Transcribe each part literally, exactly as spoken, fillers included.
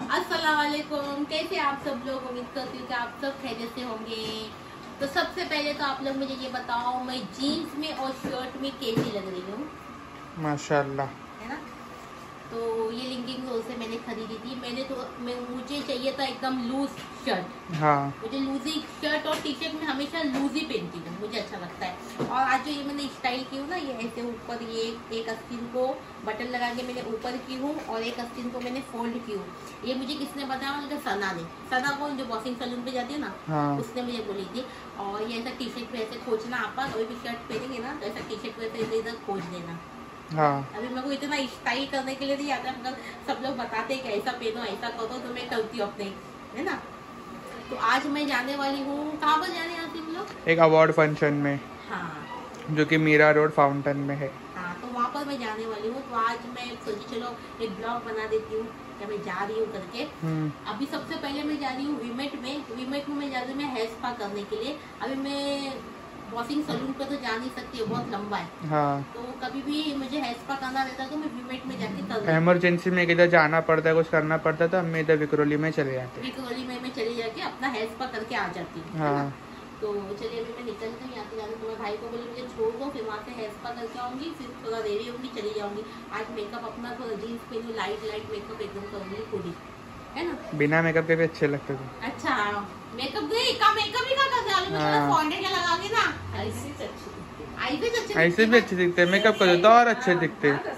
अस्सलाम वालेकुम, कैसे आप सब लोग? उम्मीद करती हूँ कि आप सब खैरियत से होंगे। तो सबसे पहले तो आप लोग मुझे ये बताओ, मैं जीन्स में और शर्ट में कैसी लग रही हूँ? माशाल्लाह, है ना। तो ये लिंकिंग रोल से मैंने खरीदी थी। मैंने तो मैं मुझे चाहिए था एकदम लूज शर्ट। हाँ मुझे लूजी शर्ट और टी शर्ट में हमेशा लूजी पहनती हूँ, मुझे अच्छा लगता है। और आज जो ये मैंने स्टाइल की हूँ ना, ये ऐसे ऊपर ये एक आस्तीन को बटन लगा के मैंने ऊपर की हूँ और एक आस्तीन को मैंने फोल्ड की हूँ। ये मुझे किसने बताया? मुझे सना ने। सना को जो वॉशिंग सैलून पे जाती है ना, हाँ। उसने मुझे बोली थी। और ये ऐसा टी शर्ट पे ऐसे खोजना, आप कोई भी शर्ट पहनेंगे ना तो ऐसा टी शर्ट पे ऐसे इधर इधर खोज देना। हाँ। अभी मेरे को इतना स्टाइल करने के लिए नहीं आता, मतलब सब लोग बताते हैं कि ऐसा पहनो ऐसा करो, तो मैं करती हूँ अपने, है ना। तो आज मैं जाने वाली हूँ, कहाँ पर जाने आती हम लोग? एक अवार्ड फंक्शन में। हाँ, जो कि मीरा रोड फाउंटेन में है। हाँ, तो वहाँ पर मैं जाने वाली हूँ। तो आज मैं सोची चलो एक ब्लॉग बना देती हूँ कि मैं जा रही हूँ करके। अभी सबसे पहले मैं जा रही हूँ वीमेट में। वीमेट में मैं जा रही हूँ मैं हेयर स्पा करने के लिए। अभी मैं वॉशिंग सैलून पे तो जा नहीं सकती, बहुत लंबा है। हाँ। तो कभी भी मुझे हेयर स्पा करना रहता है तो मैं वीमेट में जाके कर इमरजेंसी में किधर जाना पड़ता है, कुछ करना पड़ता था, मैं इधर विक्रोली में चले जाते विक्रोली में मैं चली जाके अपना हेयर स्पा करके आ जाती हूँ। हाँ। तो चलिए अभी मैं निकलती हूँ यहाँ से जाने। तो मैं भाई को बोली मुझे छोड़ दो, फिर वहाँ से हेयर स्पा करके आऊँगी, फिर थोड़ा रेडी होंगी चली जाऊँगी। आज मेकअप अपना थोड़ा जीन्स पहनूँ, लाइट लाइट मेकअप एकदम करूँगी पूरी, है ना। बिना मेकअप के भी अच्छे लगते थे। अच्छा, मेकअप गई का मेकअप ही का करते हैं, मतलब फाउंडेशन लगाओगे ना ऐसे अच्छी दिखती, ऐसे भी अच्छे दिखते हैं। मेकअप कर तो और अच्छे दिखते हैं।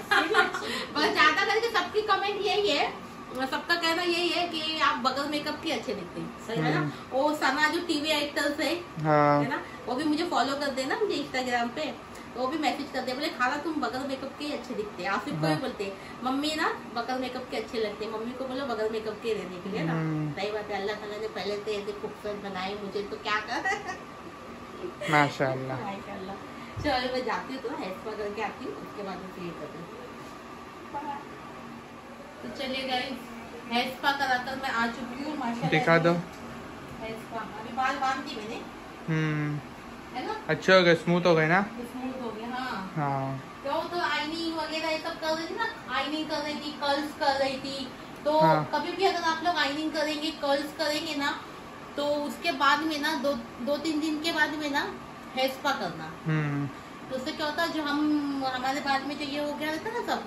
बस ज्यादा करके सबकी कमेंट यही है, सबका कहना यही है कि आप बगल मेकअप के अच्छे दिखते हैं, सही है ना। वो सना जो टीवी एक्टर्स है, हाँ। है ना, वो भी मुझे फॉलो कर देना मुझे इंस्टाग्राम पे। तो वो भी मैसेज करते हैं, बोले खाला तुम बगल मेकअप के अच्छे दिखते हैं। आसिफ को भी बोलते हैं मम्मी ना बगल मेकअप के अच्छे लगते हैं, मम्मी को बोलो बगल मेकअप के रहने के लिए ना। सही बात है, अल्लाह ताला ने पहले से ऐसे खूबसूरत बनाए मुझे, तो क्या कर माशाल्लाह। चलो मैं जाती हूँ तो हेयर स्पा करके आती हूँ, उसके बाद मैं ये करती हूँ। तो चलिए गाइस, हेयर स्पा कराकर मैं आ चुकी हूँ माशाल्लाह। दिखा दो हेयर स्पा। अभी बाल बांध दी मैंने, हम्म, है ना। अच्छे हो गए, स्मूथ हो गए ना। स्मूथ हो गया, हाँ। हाँ। तो तो आइनिंग वगैरह ये सब कर रही थी ना, आइनिंग कर रही थी, कर्ल्स कर रही थी। तो हाँ। कभी भी अगर आप लोग आइनिंग करेंगे, कर्ल्स करेंगे ना, तो उसके बाद में ना दो दो तीन दिन के बाद में ना हेयर स्पा करना। हम्म। तो उससे क्या होता है, जो हम हमारे बाल में जो ये हो गया रहता है ना, सब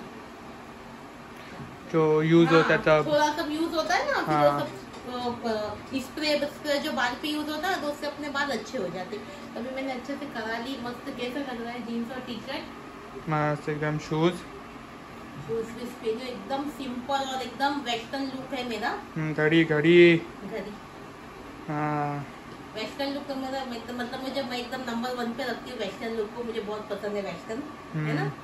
जो यूज हाँ, होता है, थोड़ा सब यूज होता है ना, हाँ। सब स्प्रे स्प्रे जो बाल पे यूज होता है, तो उससे अपने बाल अच्छे हो जाते। अभी मैंने अच्छे से करा ली, मस्त कैसा लग रहा है, जीन्स और टी शर्ट मस्त एकदम। शूज शूज भी पहने, एकदम सिंपल और एकदम वेस्टर्न लुक है मेरा। घड़ी घड़ी घड़ी हाँ, वेस्टर्न लुक मेरा मतलब मुझे, मैं एकदम नंबर वन पे रखती हूँ वेस्टर्न लुक को, मुझे बहुत पसंद है वेस्टर्न, है ना।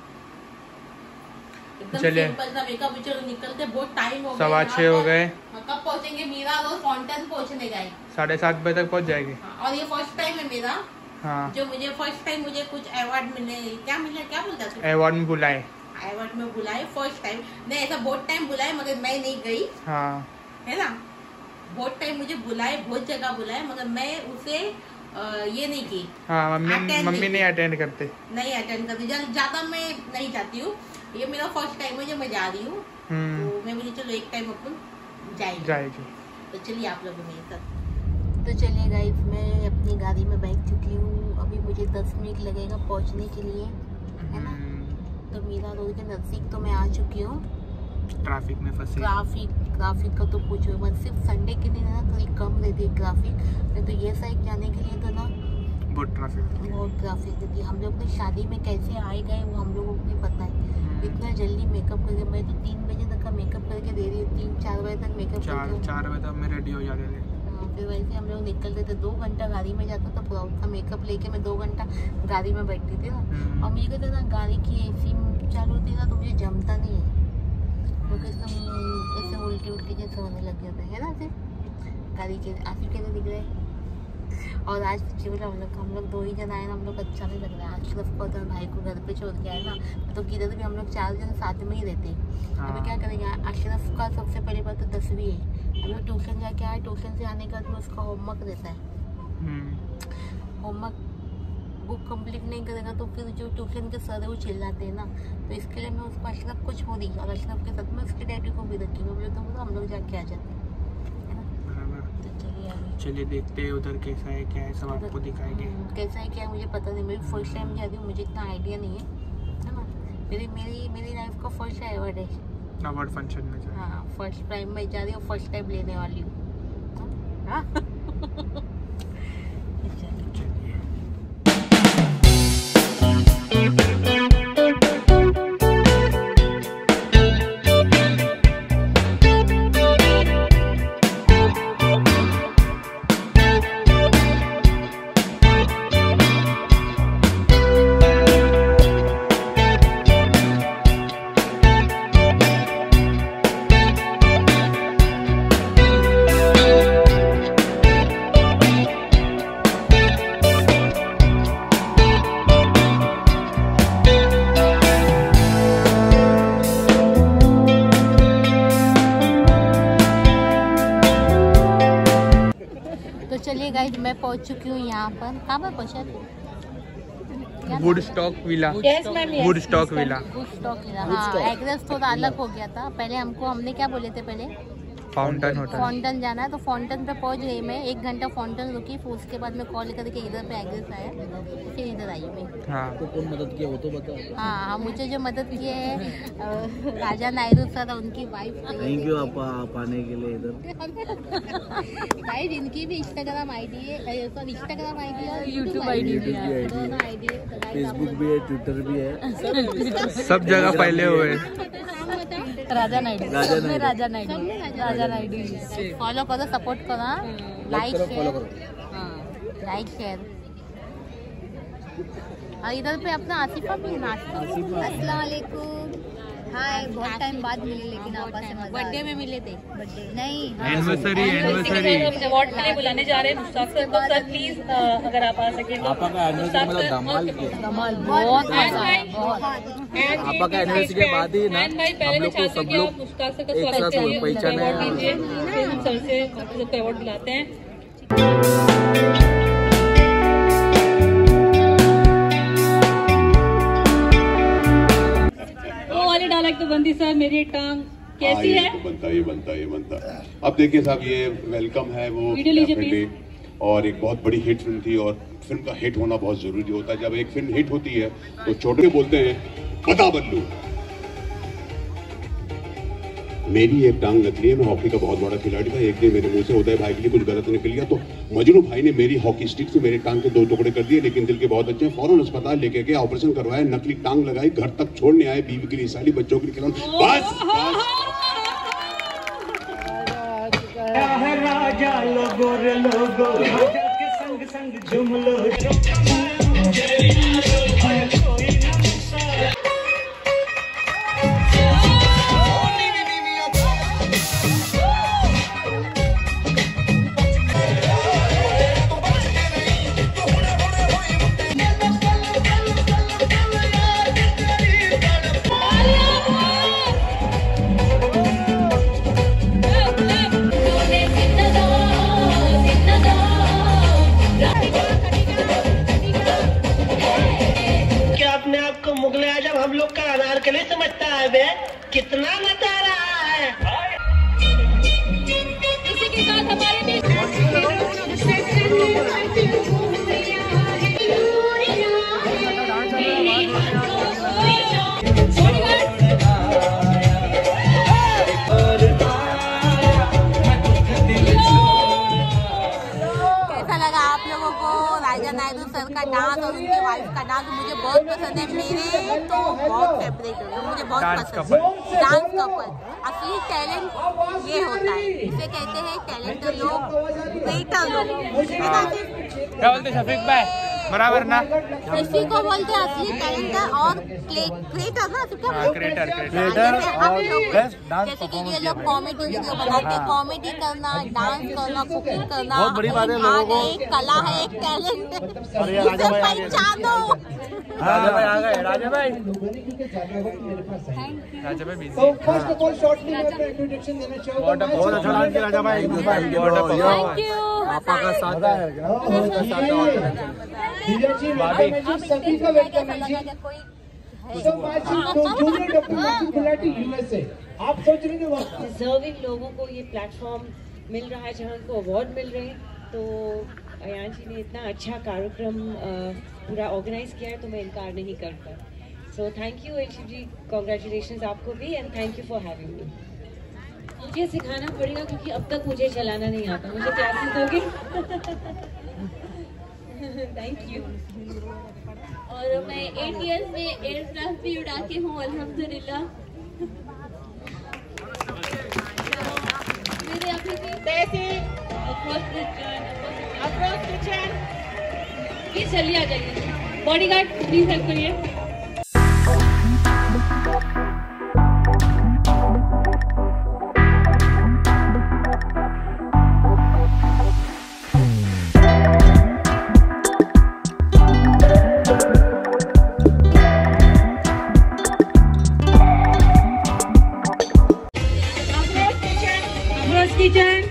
एकदम सिंपल सा मेकअप। चलो निकलते, बहुत टाइम हो गया, सवा छह हो गए। कब पहुंचेंगे? मीरा रोड फाउंटेन पहुंचने गए, साढ़े सात बजे तक पहुंच जाएगी। हाँ, और ये फर्स्ट टाइम है मेरा, हाँ। जो मुझे फर्स्ट टाइम मुझे कुछ अवार्ड मिले, क्या मिला, क्या बोलता है, अवार्ड में बुलाए, अवार्ड में बुलाए फर्स्ट टाइम। नहीं, ऐसा बहुत टाइम बुलाए मगर मैं नहीं गई, हाँ, है ना। बहुत टाइम मुझे बुलाए, बहुत जगह बुलाए, मगर मैं उसे आ, ये नहीं की। हाँ, मम्मी मम्मी नहीं अटेंड करते, नहीं अटेंड करती, ज्यादा मैं नहीं जाती हूँ। ये मेरा फर्स्ट टाइम है जो मैं जा रही हूँ, तो मैं मुझे चलो एक टाइम अपन जाएगी जाएगी तो चलिए आप लोगों मेरे साथ। तो चलिए गाइस, मैं अपनी गाड़ी में बैठ चुकी हूँ। अभी मुझे दस मिनट लगेगा पहुँचने के लिए, है ना। तो मीरा रोड के नजदीक तो मैं आ चुकी हूँ। ट्रैफिक में फंसी, ट्रैफिक ट्रैफिक का तो पूछो मत। सिर्फ संडे के दिन है ना थोड़ी कम रहती है ट्रैफिक, नहीं तो ये साइड जाने के लिए तो ना बहुत ट्रैफिक बहुत ट्रैफिक रहती है। हम लोग की शादी में कैसे आए गए वो हम लोगों को भी पता है। इतना जल्दी मेकअप करके, मैं तो तीन बजे तक का मेकअप करके दे रही हूँ, तीन चार बजे तक मेकअप चार चार बजे तक मैं रेडी हो जाते थे। फिर वैसे हम लोग निकलते थे, दो घंटा गाड़ी में जाता था पूरा उसका मेकअप लेके, मैं दो घंटा गाड़ी में बैठती थी ना। और मुझे कहते ना गाड़ी की एसी चालू होती ना तो मुझे जमता नहीं है, क्योंकि एकदम ऐसे उल्टी उल्टी जैसे होने लग जाते हैं ना सिर्फ गाड़ी के। आसिफ कैसे दिख रहे हैं। और आज केवल हम लोग हम लोग दो ही जन आए ना, हम लोग अच्छा नहीं लग रहा है। अशरफ को तो भाई को घर पे छोड़ के आए ना, तो किधर भी हम लोग चार जन साथ में ही रहते। अभी क्या करेंगे, अशरफ का सबसे पहली बात तो दसवीं है, हम लोग ट्यूशन जाके आए, ट्यूशन से आने का तो उसका होमवर्क रहता है। होमवर्क बुक कंप्लीट नहीं करेगा तो फिर जो ट्यूशन के सर है वो चिल्लाते हैं ना, तो इसके लिए मैं उसको अशरफ को छोड़ी और अशरफ के साथ में उसके डैडी को भी रखी। मैं बोले तो हम लोग जाके आ जाते हैं। तो चलिए अभी चलिए देखते हैं उधर कैसा है क्या है, सब आपको दिखाएंगे। कैसा है क्या है मुझे पता नहीं, मैं फर्स्ट टाइम जा रही हूँ, मुझे इतना आइडिया नहीं है, है ना। मेरी मेरी मेरी लाइफ का फर्स्ट अवार्ड है, अवार्ड फंक्शन में जा। हाँ फर्स्ट टाइम मैं जा रही हूँ, फर्स्ट टाइम लेने वाली हूँ। हाँ चलिए गाइस मैं पहुंच चुकी हूँ यहाँ पर। कहाँ पर पहुँचा थे? Woodstock villa. Woodstock villa. Woodstock villa. हाँ एड्रेस थोड़ा अलग हो गया था। पहले हमको हमने क्या बोले थे, पहले फाउंटेन होटल फाउंटेन जाना है, तो फाउंटेन पे पहुंच गई मैं। एक घंटा फाउंटेन रुकी, फिर उसके बाद मैं कॉल करके इधर पे एड्रेस आया, फिर इधर आई मैं। हाँ तो कौन मदद किया वो तो बताओ। हाँ हाँ मुझे जो मदद की है राजा नायडू सर, उनकी वाइफ। थैंक यू आप आप आने के लिए इधर। गाइस इनकी भी इंस्टाग्राम आईडी है, सॉरी इंस्टाग्राम आईडी और यूट्यूब आईडी भी है, दोनों आईडी है, फेसबुक भी है, ट्विटर भी है, सब जगह फैले हुए हैं। राजा नायडू राजा नायडू राजा नायडू राजा नायडू फॉलो करो, सपोर्ट करो, लाइक फॉलो करो, लाइक शेयर। और इधर पे अपना आसिफा भी नाश्ता। अस्सलाम वालेकुम। हाय, बहुत टाइम बाद मिले, लेकिन आपस से मजा। बर्थडे में मिले थे? बर्थडे नहीं, एनिवर्सरी एनिवर्सरी अवार्ड के लिए बुलाने जा रहे हैं मुश्ताक सर को। सर प्लीज अगर आप आ सके तो। आपका का एनिवर्सरी मतलब धमाल किया, धमाल बहुत मजा आया, बहुत। आपका का एनिवर्सरी के बाद ही ना हम लोग को सब लोग मुश्ताक सर का एक स्वागत साथ करिए, पहचाने अवार्ड दीजिए, फिर हम सर से सबको अवार्ड दिलाते हैं। डायलॉग तो बंदी सर, मेरी टांग कैसी है? तो बनता ये बनता ये बनता। अब देखिए साहब, ये वेलकम है वो वीडियो और एक बहुत बड़ी हिट फिल्म थी, और फिल्म का हिट होना बहुत जरूरी होता है। जब एक फिल्म हिट होती है तो छोटे बोलते हैं बता बदलू। मेरी एक टांग निकली है, मैं हॉकी का बहुत बड़ा खिलाड़ी था। एक दिन मेरे मुंह से उदय भाई के लिए कुछ गलत निकल गया, तो मजनू भाई ने मेरी हॉकी स्टिक से मेरे टांग के दो टुकड़े कर दिए, लेकिन दिल के बहुत अच्छे हैं। फौरन अस्पताल लेके गए, ऑपरेशन करवाया, नकली टांग लगाई, घर तक छोड़ने आए, बीवी के लिए साली, बच्चों के लिए खिलौने। बस राजा लोगो रे लोगो, राजा के संग संग झूम लो। मुगले आजम हम लोग का अनारकली समझता है बे, कितना बता रहा है। इसी के साथ हमारे बीच कैसा लगा आप लोगों को राजा नायडू सर का डांस और उनकी वाइफ का डांस? मुझे बहुत पसंद है, मेरे तो बहुत फेवरेट है, मुझे बहुत पसंद है। डांस कपल, असली टैलेंट ये होता है, इसे कहते हैं टैलेंटेड लोग, क्रिएटर लोग। क्या बोलते शफीक भाई? बराबर ना, इसी को बोलते हैं असली टैलेंट और क्रिएटर ना। क्रिएटर क्रिएटर हम लोग जैसे कि ये लोग कॉमेडी वीडियो बनाते हैं, कॉमेडी करना, डांस करना, कुकिंग करना बहुत बड़ी बात है। लोगों को एक कला है, एक टैलेंट है, इसे पहचानो। राजा भाई आ गए, राजा भाई राजा भाई busy. First of all shortly मैं अपना इंट्रोडक्शन देना चाहूंगा। बहुत अच्छा डांस किया राजा भाई, थैंक यू। पापा का साथ है, दिव्या जी वेलकम है जी, सभी का वेलकम है जी। सो माची जूनियर डॉक्टर माची गुलाटी यूएसए। आप सोच रहे हैं वक्त डिजर्विंग लोगों को ये प्लेटफॉर्म मिल रहा है जहाँ उनको अवार्ड मिल रहे हैं, तो अयान जी ने इतना अच्छा कार्यक्रम पूरा ऑर्गेनाइज किया है तो मैं इनकार नहीं करता। So thank you Anshu ji, congratulations आपको भी and thank you for having me. मुझे सिखाना पड़ेगा क्योंकि अब तक मुझे चलाना नहीं आता, मुझे क्लासेस दोगे? Thank you. और मैं एट इयर्स में एयरक्राफ्ट भी उड़ा के हूँ अल्हम्दुलिल्लाह। मेरे अभी प्लीज जल्दी आ जाइए। बॉडीगार्ड प्लीज हेल्प करिए। किचन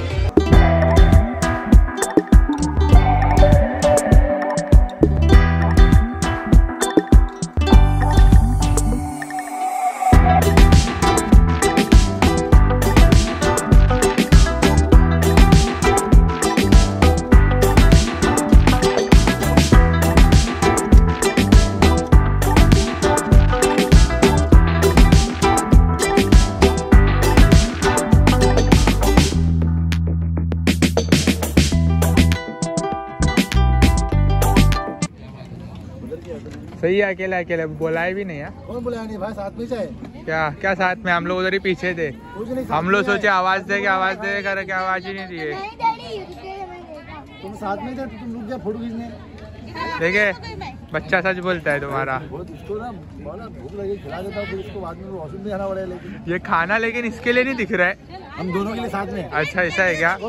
सही है, अकेला अकेला बुलाए भी नहीं है। कौन बुलाया नहीं भाई, साथ में जाए क्या क्या साथ में? हम लोग उधर ही पीछे थे, हम लोग सोचे आवाज दे के आवाज दे कर के आवाज ही नहीं दिए। तुम साथ में थे तो तुम रुक गया फोटो खींचने। देखे बच्चा सच बोलता है तुम्हारा। इसको ना भूख लगी खिला देता हूँ, फिर इसको बाद में वॉशरूम भी जाना पड़ेगा। लेकिन ये खाना लेकिन इसके लिए नहीं दिख रहा है, हम दोनों के लिए साथ में। अच्छा ऐसा है क्या?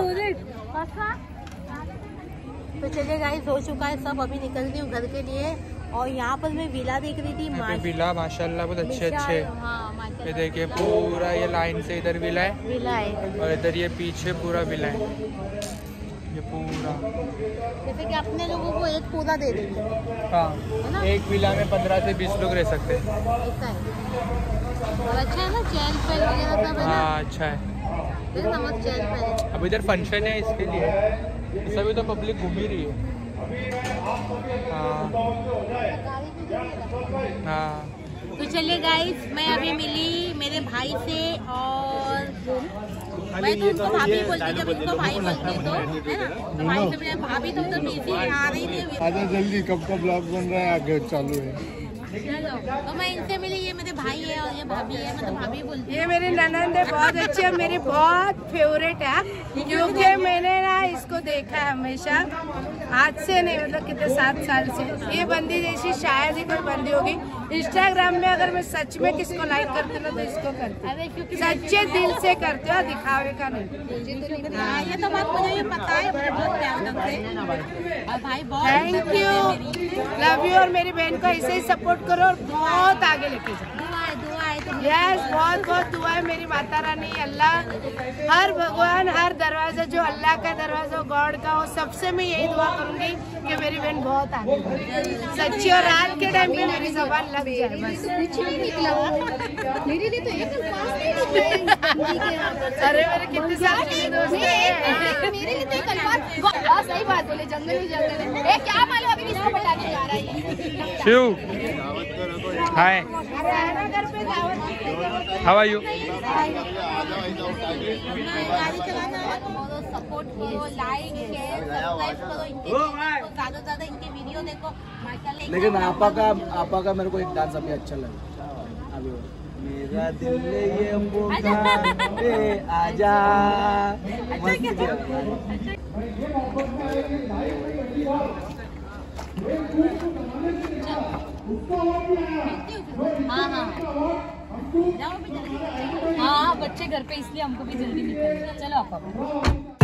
तो चलिए गाइस, हो चुका है सब, अभी निकलती हूँ घर के लिए। और यहाँ पर मैं विला देख रही थी, मा... विला माशाल्लाह बहुत अच्छे अच्छे। हाँ, ये देखिए पूरा ये लाइन से इधर विला है, विला है और इधर ये पीछे पूरा विला है, ये पूरा। जैसे कि अपने लोगों को एक पूरा दे देंगे। हाँ, एक विला में पंद्रह से बीस लोग रह सकते हैं। ऐसा है, और अच्छा है ना, चैन पैन वगैरह सब है ना। हाँ अच्छा है, समझ चैन पैन। अब इधर फंक्शन है इसके लिए सभी तो पब्लिक घूम ही रही है। हाँ हाँ। तो चलिए गाइस, मैं अभी मिली मेरे भाई से, और मैं तो उनको भाभी बोलती, जब उनको भाई बोलती तो है ना, तो भाई से मेरे भाभी तो उधर बिजी आ रही थी। आजा जल्दी, कब का ब्लॉग बन रहा है, आगे चालू है। चलो, तो मैं इनसे मिली, ये मेरे भाई है और ये भाभी है, मैं तो भाभी बोलती हूँ। ये मेरी ननंद है, बहुत अच्छी है, मेरी बहुत फेवरेट है, क्योंकि मैंने ना इसको देखा है हमेशा, आज से नहीं, मतलब कितने सात साल से। ये बंदी जैसी शायद ही कोई बंदी होगी। इंस्टाग्राम में अगर मैं सच में किसको लाइक करती हूँ तो इसको करती हूँ, सच्चे दिल से करती हूँ, दिखावे का नहीं। हाँ, ये तो बात मुझे भी पता है, मुझे बहुत प्यार करते हैं। और भाई बहुत थैंक यू, लव यू। और मेरी बहन को ऐसे ही सपोर्ट करो और बहुत आगे लेके जाओ। यस, बहुत बहुत दुआ है मेरी माता रानी, अल्लाह, हर भगवान, हर दरवाजा जो अल्लाह का दरवाजा गॉड का हो, सबसे मैं यही दुआ करूंगी कि मेरी बहन बहुत आगे बढ़े, सच्ची, और आज के टाइम पे मेरी जबान लग जाए बस। मेरे लिए तो एक अरे मेरे कितने सारे दोस्त हैं, मेरे लिए तो एक अल्फाज, सही बात बोले, जंगल में जंगल है। क्या मालूम अभी इसको बताने जा रहा है Shiv. Hi, how are you? Support करो, लाइक शेयर सब्सक्राइब करो, इनके ज्यादा ज्यादा इनके वीडियो देखो माशाल्लाह। लेकिन आपा का आपा का मेरे को एक डांस अभी अच्छा लगा। अभी मेरा दिल ये पुकारे आजा, हाँ हाँ हाँ, बच्चे घर पे इसलिए हमको भी जल्दी निकलना। चलो आप